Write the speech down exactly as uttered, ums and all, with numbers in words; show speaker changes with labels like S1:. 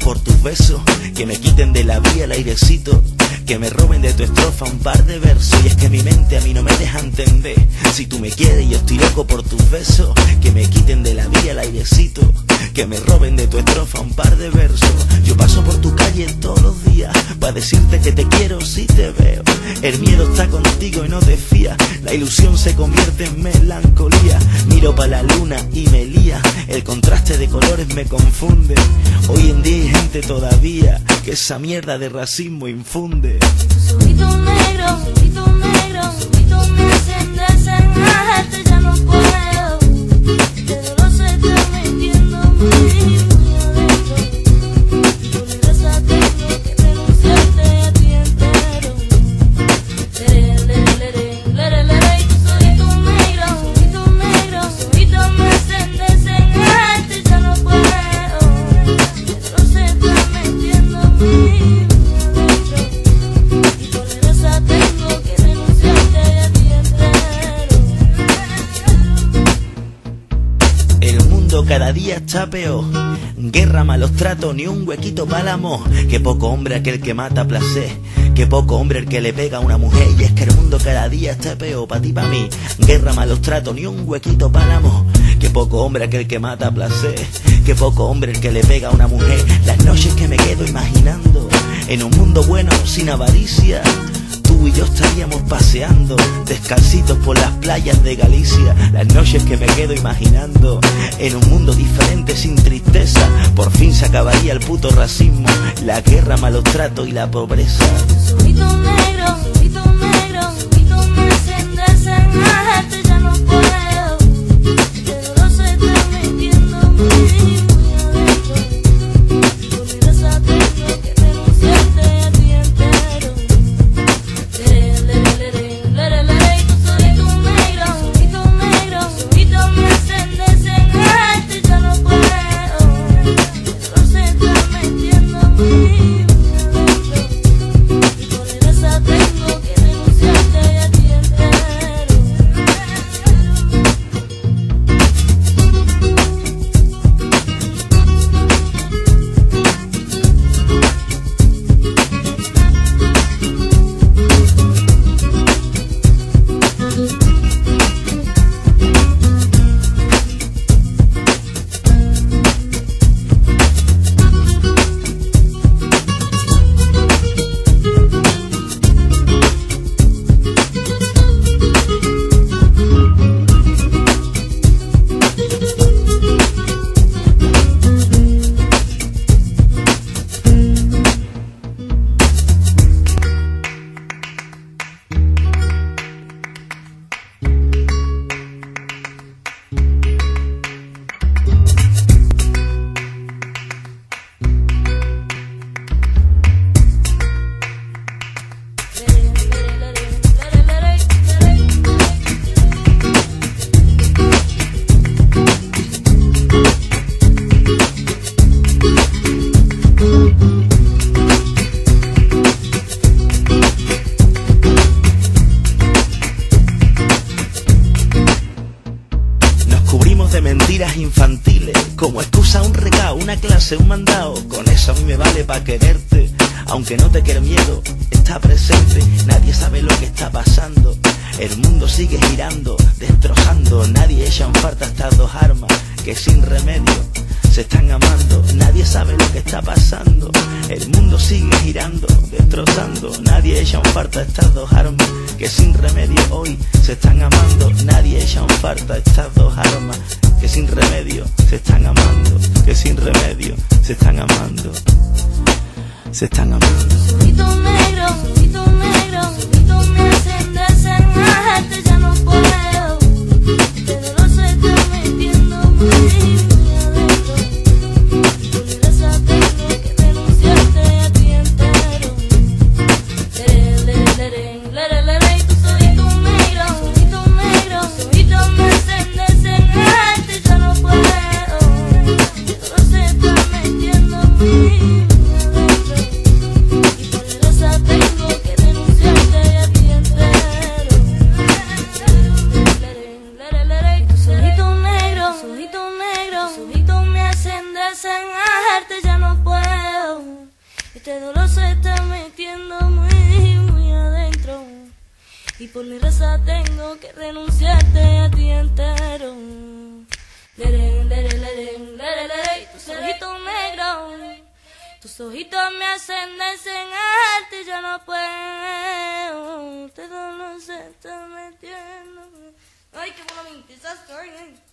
S1: por tus besos, que me quiten de la vía el airecito, que me roben de tu estrofa un par de versos. Y es que mi mente a mí no me deja entender. Si tú me quieres yo estoy loco por tus besos, que me quiten de la vía el airecito, que me roben de tu estrofa un par de versos. Yo paso por tu calle todos los días para decirte que te quiero si te veo. El miedo está contigo y no te fías, la ilusión se convierte en melancolía. Miro pa' la luna y me lía, el contraste de colores me confunde. Hoy en día hay gente todavía que esa mierda de racismo infunde.
S2: Ojito negro, ojito negro, ojito me hacen desengañarte, ya no puedo. De dolor se está metiendo muy adentro. Por esa tengo que denunciarte a ti entero. Lere, lere, lere, lere, lere. Ojito negro, ojito negro, ojito me hacen desengañarte, ya no puedo. De dolor se está metiendo muy
S1: cada día está peor. Guerra, malos tratos, ni un huequito para el amor. Que poco hombre aquel que mata placer, que poco hombre el que le pega a una mujer. Y es que el mundo cada día está peor, pa' ti, pa' mí. Guerra, malos tratos, ni un huequito para el amor. Que poco hombre aquel que mata placer, que poco hombre el que le pega a una mujer. Las noches que me quedo imaginando en un mundo bueno sin avaricia, tú y yo estaríamos paseando descalcitos por las playas de Galicia. Las noches que me quedo imaginando en un mundo diferente sin tristeza. Por fin se acabaría el puto racismo, la guerra, malos tratos y la pobreza.
S2: Ojito negro, ojito negro, ojito me hacen desengañarte, ya no puedo. De dolor se está metiendo muy adentro. Por esa tengo que denunciarte a ti entero.
S1: De mentiras infantiles, como excusa un recao, una clase, un mandado. Con eso a mí me vale pa' quererte, aunque no te quede miedo, está presente. Nadie sabe lo que está pasando, el mundo sigue girando, destrozando. Nadie echa en falta estas dos armas que sin remedio se están amando. Nadie sabe lo que está pasando, el mundo sigue girando, destrozando. Nadie echa en falta estas dos armas que sin remedio hoy se están amando. Nadie echa en falta estas dos armas que sin remedio se están amando, que sin remedio se están amando, se están amando.
S2: Ojito negro, ojito negro, ojito me hacen desengañarte, ya no puedo. De dolor se está metiendo muy adentro. Por esa tengo que denunciarte a ti entero. Lere, lere, lere, lere, lere. Ojito negro, ojito negro, ojito me hacen desengañarte, ya no puedo. De dolor se está metiendo muy adentro. Tengo Y por mi raza tengo que renunciarte a ti entero. Lere, lere, lere, lere, lere, tus ojitos negros, tus ojitos me hacen desenharte, ya no puedo, te no sé, te metiendo. Ay, qué bonito, esa story, eh.